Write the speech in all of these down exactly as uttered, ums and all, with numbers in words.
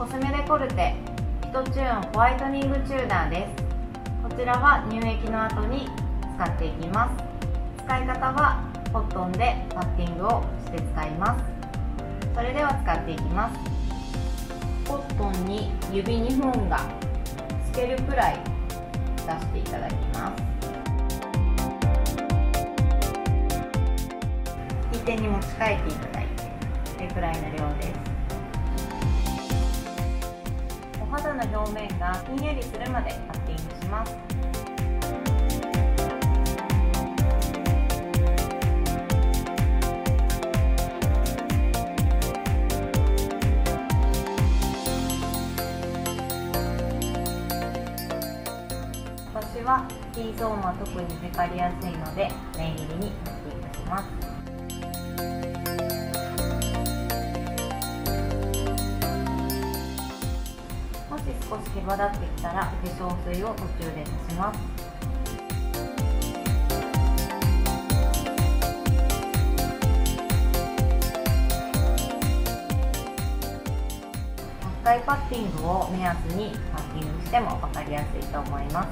コスメデコルテフィトチューンホワイトニングチューナーです。こちらは乳液の後に使っていきます。使い方はコットンでパッティングをして使います。それでは使っていきます。コットンに指にほんがつけるくらい出していただきます。利き手に持ち替えていただいて、これくらいの量です。お肌の表面がひんやりするまでパッティングします。私は T ゾーンは特にテカりやすいので念入りにパッティングします。もし少し毛羽立ってきたら化粧水を途中で足します。いっかいパッティングを目安にパッティングしても分かりやすいと思います。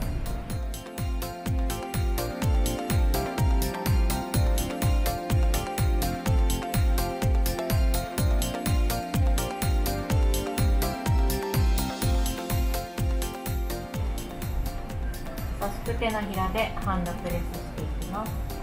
優しく手のひらでハンドプレスしていきます。